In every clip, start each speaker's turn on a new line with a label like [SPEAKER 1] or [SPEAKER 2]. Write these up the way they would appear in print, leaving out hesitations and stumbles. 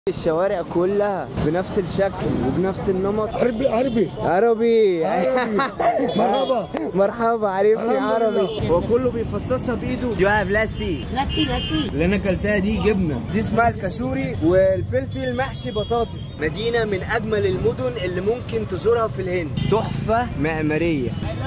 [SPEAKER 1] الشوارع كلها بنفس الشكل وبنفس النمط.
[SPEAKER 2] عربي عربي
[SPEAKER 1] عربي
[SPEAKER 2] مرحبا
[SPEAKER 1] مرحبا عرفني عربي. هو كله بيفصصها بايده. يو هاف لاسي اللي انا اكلتها دي جبنه، دي اسمها الكاشوري، والفلفل محشي بطاطس. مدينه من اجمل المدن اللي ممكن تزورها في الهند، تحفه معماريه.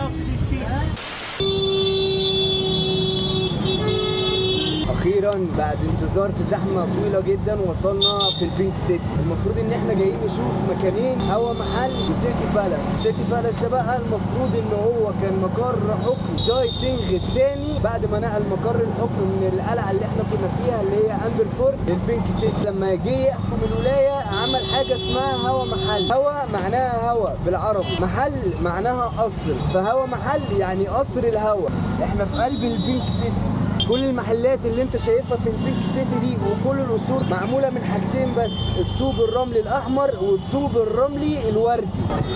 [SPEAKER 1] اخيرا بعد انتظار في زحمه طويله جدا وصلنا في البينك سيتي. المفروض ان احنا جايين نشوف مكانين، هوا محل وسيتي بالاس. سيتي بالاس ده بقى المفروض ان هو كان مقر حكم جاي سينغ الثاني بعد ما نقل مقر الحكم من القلعه اللي احنا كنا فيها اللي هي امبر فورت للبينك سيتي. لما جه يحكم الولايه عمل حاجه اسمها هوا محل. هوا معناها هوا بالعربي، محل معناها قصر، فهوا محل يعني قصر الهوا. احنا في قلب البينك سيتي. كل المحلات اللي انت شايفها في البينك سيتي دي وكل القصور معموله من حاجتين بس، الطوب الرملي الاحمر والطوب الرملي الوردي.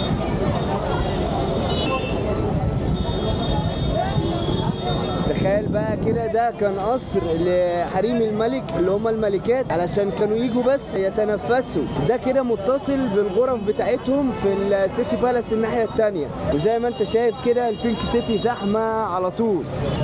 [SPEAKER 1] تخيل بقى كده، ده كان قصر لحريم الملك اللي هم الملكات علشان كانوا يجوا بس يتنفسوا. ده كده متصل بالغرف بتاعتهم في السيتي بالاس الناحيه الثانيه. وزي ما انت شايف كده البينك سيتي زحمه على طول،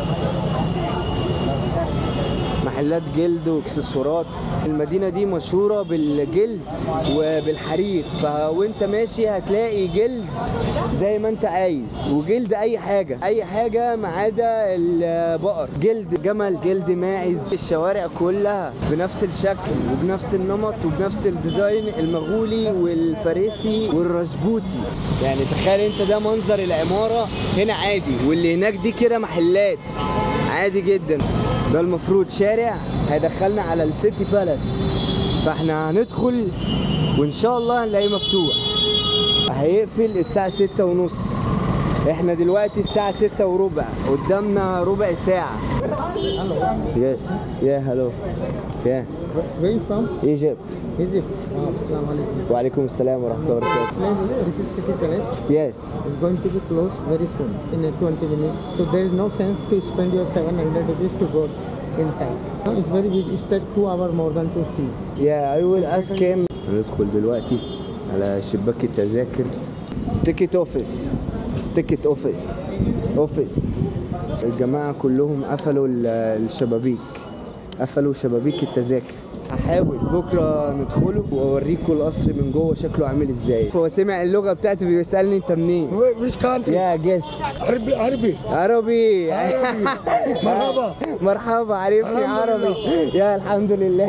[SPEAKER 1] محلات جلد واكسسوارات. المدينة دي مشهورة بالجلد وبالحرير، فوانت ماشي هتلاقي جلد زي ما انت عايز، وجلد اي حاجة ما عدا البقر، جلد جمل، جلد ماعز. الشوارع كلها بنفس الشكل وبنفس النمط وبنفس الديزاين المغولي والفارسي والرجبوتي. يعني تخيل انت ده منظر العمارة هنا عادي، واللي هناك دي كده محلات عادي جدا. ده المفروض شارع هيدخلنا على السيتي بالاس، فاحنا هندخل وان شاء الله هنلاقيه مفتوح. هيقفل الساعة 6:30. احنا دلوقتي الساعة 6:15، قدامنا ربع ساعة. Yes. Yeah, hello. Yeah.
[SPEAKER 2] Where are you from?
[SPEAKER 1] Egypt.
[SPEAKER 2] Egypt. Assalamu alaikum.
[SPEAKER 1] وعليكم السلام ورحمة الله وبركاته.
[SPEAKER 2] This is City Palace.
[SPEAKER 1] Yes.
[SPEAKER 2] It's going to be closed very soon, in 20 minutes. So there is no sense to spend your 700 rupees to go inside. No, it's very big. It takes 2 hours more than to see.
[SPEAKER 1] Yeah, I will ask him. هندخل دلوقتي على شباك التذاكر. تيكت اوفيس، تيكت اوفيس، اوفيس. الجماعة كلهم قفلوا الشبابيك، قفلوا شبابيك التذاكر. هحاول بكره ندخله واوريكم القصر من جوه شكله عامل ازاي. هو سمع اللغه بتاعتي بيسالني انت منين؟
[SPEAKER 2] Which country?
[SPEAKER 1] يا جس
[SPEAKER 2] عربي عربي
[SPEAKER 1] عربي
[SPEAKER 2] مرحبا
[SPEAKER 1] مرحبا عرفني عربي. يا الحمد لله.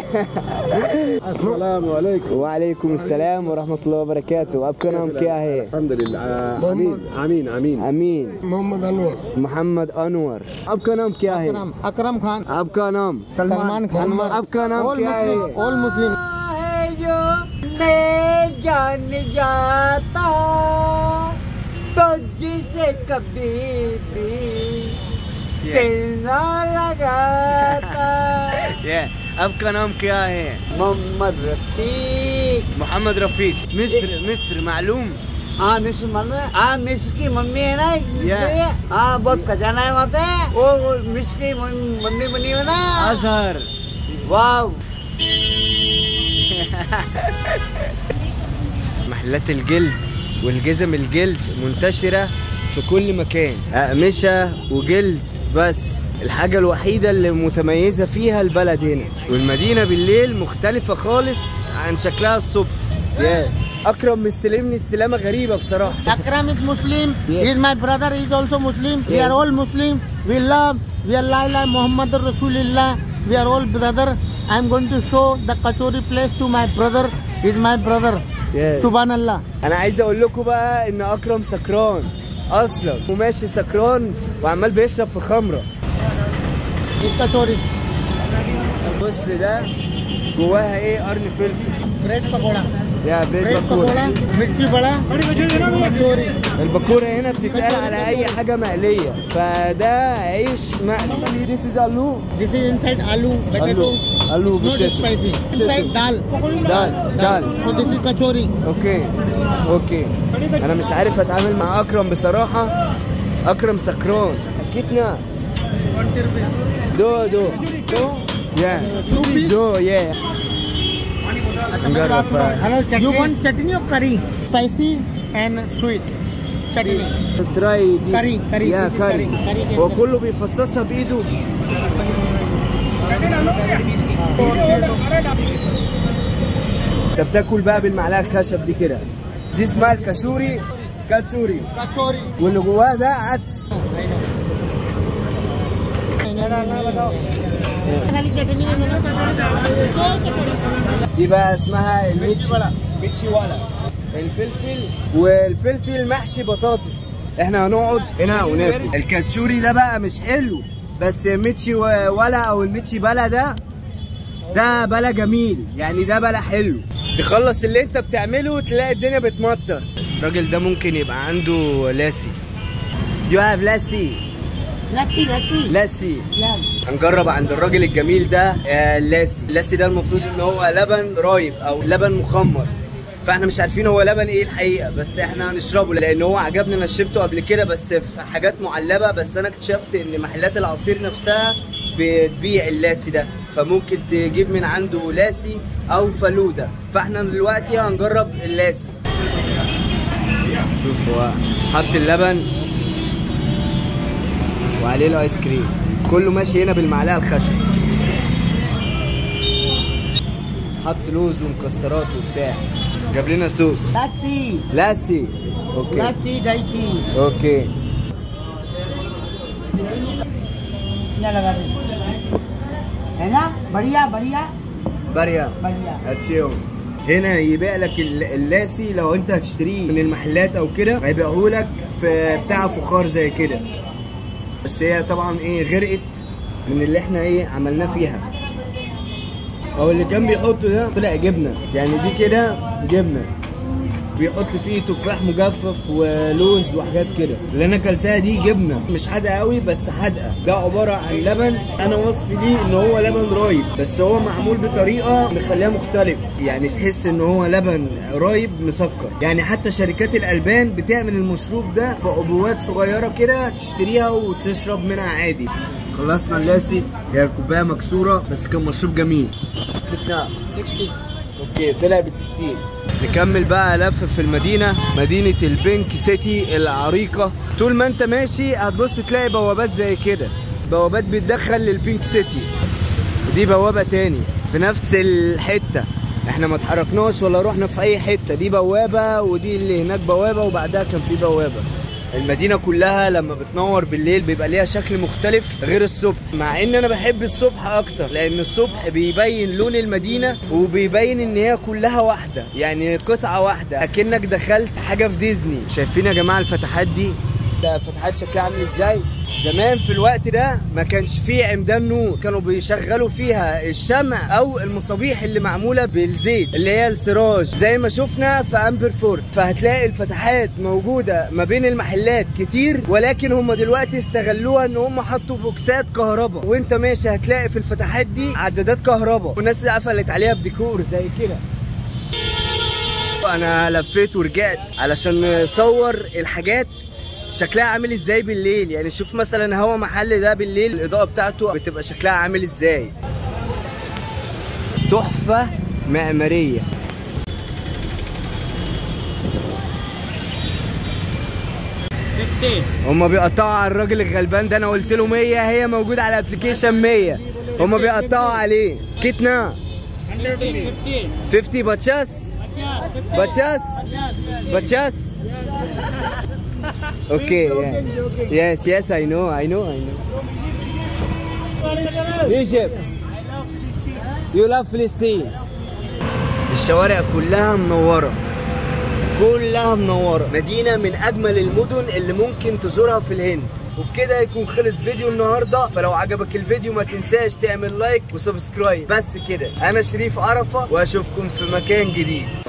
[SPEAKER 3] السلام عليكم.
[SPEAKER 1] وعليكم السلام ورحمه الله وبركاته. आपका नाम क्या है?
[SPEAKER 3] الحمد لله. امين امين
[SPEAKER 1] امين.
[SPEAKER 2] محمد انور.
[SPEAKER 1] محمد انور. आपका नाम क्या है?
[SPEAKER 2] अकरम खान.
[SPEAKER 1] आपका नाम?
[SPEAKER 2] सलमान खान.
[SPEAKER 1] आपका नाम क्या है?
[SPEAKER 2] All Muslim.
[SPEAKER 4] जो मैं जान जाता तो जिसे कभी भी दिल ना लगाता।
[SPEAKER 1] आपका नाम क्या है?
[SPEAKER 4] मोहम्मद रफीक।
[SPEAKER 1] मोहम्मद रफीक। मिस्र मालूम?
[SPEAKER 4] हाँ मिस्र मालूम है। हाँ मिस्र की मम्मी है ना, हाँ बहुत खजाना है वहाँ पे। वो मिस्र की मम्मी बनी है ना,
[SPEAKER 1] अजहर।
[SPEAKER 4] वाव।
[SPEAKER 1] محلات الجلد والجزم الجلد منتشرة في كل مكان، أقمشة وجلد. بس الحاجة الوحيدة اللي متميزة فيها البلد هنا، والمدينة بالليل مختلفة خالص عن شكلها الصبح. أكرم مستلمني استلامة غريبة بصراحة.
[SPEAKER 2] Akram is Muslim. He is my brother. He is also Muslim. We are all Muslim. We love. We are La ilaha Muhammad Rasulullah. We are all brother. I am going to show the kachori place to my brother. He is my brother. Subhanallah.
[SPEAKER 1] أنا عايز أقول لكم بقى إن أكرم سكران أصلا، وماشي سكران وعمال بيشرب في خمرة.
[SPEAKER 2] الكachori.
[SPEAKER 1] بص ده جواها إيه؟ قرن فلفل.
[SPEAKER 2] Bread pakoda.
[SPEAKER 1] يا بريد
[SPEAKER 2] Bread
[SPEAKER 1] بكورة.
[SPEAKER 2] pakoda. مرچی بڑا. kachori.
[SPEAKER 1] البكورة هنا بتتقال على أي حاجة مقلية، فده عيش مقلي. This is aloo.
[SPEAKER 2] This is inside aloo, potato.
[SPEAKER 1] Aloo,
[SPEAKER 2] Not
[SPEAKER 1] potato.
[SPEAKER 2] spicy. Inside dal.
[SPEAKER 1] دال.
[SPEAKER 2] So this is kachori.
[SPEAKER 1] اوكي. انا مش عارف اتعامل مع اكرم بصراحة. اكرم سكران. كتنا دو يا دو يا نجرب.
[SPEAKER 2] You want chutney or curry? Spicy and sweet. Chutney.
[SPEAKER 1] تراي دي
[SPEAKER 2] كاري.
[SPEAKER 1] يا كاري.
[SPEAKER 2] كاري.
[SPEAKER 1] هو كله بيفصصها بايده. انت بتاكل بقى بالمعلقه الخشب دي كده. دي اسمها الكاشوري. كاتشوري. واللي جواه ده عدس. دي بقى اسمها الميتشي. ميتشي ولا الفلفل، والفلفل محشي بطاطس. احنا هنقعد هنا وناكل. الكاتشوري ده بقى مش حلو، بس ميتشي ولا او الميتشي بلا ده بلا جميل، يعني ده بلا حلو. تخلص اللي انت بتعمله تلاقي الدنيا بتمطر. الراجل ده ممكن يبقى عنده لاسي. You have لاسي. لاسي. هنجرب عند الراجل الجميل ده اللاسي ده المفروض ان هو لبن رايب او لبن مخمر، فاحنا مش عارفين هو لبن ايه الحقيقه، بس احنا هنشربه لان هو عجبني. انا شربته قبل كده بس في حاجات معلبه، بس انا اكتشفت ان محلات العصير نفسها بتبيع اللاسي ده، فممكن تجيب من عنده لاسي او فلوده. فاحنا دلوقتي هنجرب اللاسي. شوف هو حط اللبن وعليه الايس كريم، كله ماشي هنا بالمعلقه الخشب. حط لوز ومكسرات وبتاع. جاب لنا صوص لاسي. اوكي. बढ़िया अच्छे हो. هنا يبيع لك اللاسي لو انت هتشتريه من المحلات او كده، هيبيعه لك في بتاع فخار زي كده، بس هي طبعا غرقت من اللي احنا عملناه فيها. هو اللي كان بيحطه ده طلع جبنه، يعني دي كده جبنه، بيحط فيه تفاح مجفف ولوز وحاجات كده. اللي انا اكلتها دي جبنه مش حادقه قوي بس حادقه. ده عباره عن لبن، انا وصفي ليه ان هو لبن رايب، بس هو معمول بطريقه مخليها مختلف، يعني تحس ان هو لبن رايب مسكر. يعني حتى شركات الالبان بتعمل المشروب ده في عبوات صغيره كده، تشتريها وتشرب منها عادي. خلصنا اللاسي، هي الكوبايه مكسوره بس كان مشروب جميل. كده 60. اوكي طلع ب 60. نكمل بقى لف في المدينة، مدينة البينك سيتي العريقة. طول ما انت ماشي هتبص تلاقي بوابات زي كده، بوابات بتدخل للبينك سيتي، ودي بوابة تاني في نفس الحتة. احنا ما اتحركناش ولا رحنا في اي حتة. دي بوابة ودي اللي هناك بوابة، وبعدها كان في بوابة. المدينة كلها لما بتنور بالليل بيبقى ليها شكل مختلف غير الصبح، مع ان انا بحب الصبح اكتر، لان الصبح بيبين لون المدينة وبيبين ان هي كلها واحدة، يعني قطعة واحدة، اكنك دخلت حاجة في ديزني. شايفين يا جماعة الفتحات دي؟ ده فتحات شكلها عامل ازاي؟ زمان في الوقت ده ما كانش فيه عمدان نور، كانوا بيشغلوا فيها الشمع او المصابيح اللي معموله بالزيت اللي هي السراج زي ما شفنا في امبرفورت. فهتلاقي الفتحات موجوده ما بين المحلات كتير، ولكن هم دلوقتي استغلوها ان هم حطوا بوكسات كهرباء، وانت ماشي هتلاقي في الفتحات دي عدادات كهرباء، والناس قفلت عليها بديكور زي كده. انا لفيت ورجعت علشان نصور الحاجات شكلها عامل ازاي بالليل. يعني شوف مثلا هوا محل ده بالليل الاضاءه بتاعته بتبقى شكلها عامل ازاي. تحفه معماريه. هما بيقطعوا على الراجل الغلبان ده، انا قلت له 100، هي موجوده على الابلكيشن 100. هما بيقطعوا عليه. كتنا 50 باتشاس. Okay, yeah. Yes, I know. Egypt. You love Palestine. الشوارع كلها منورة. مدينة من أجمل المدن اللي ممكن تزورها في الهند. وبكده يكون خلص فيديو النهارده. فلو عجبك الفيديو ما تنساش تعمل لايك وسبسكرايب. بس كده، أنا شريف عرفة وأشوفكم في مكان جديد.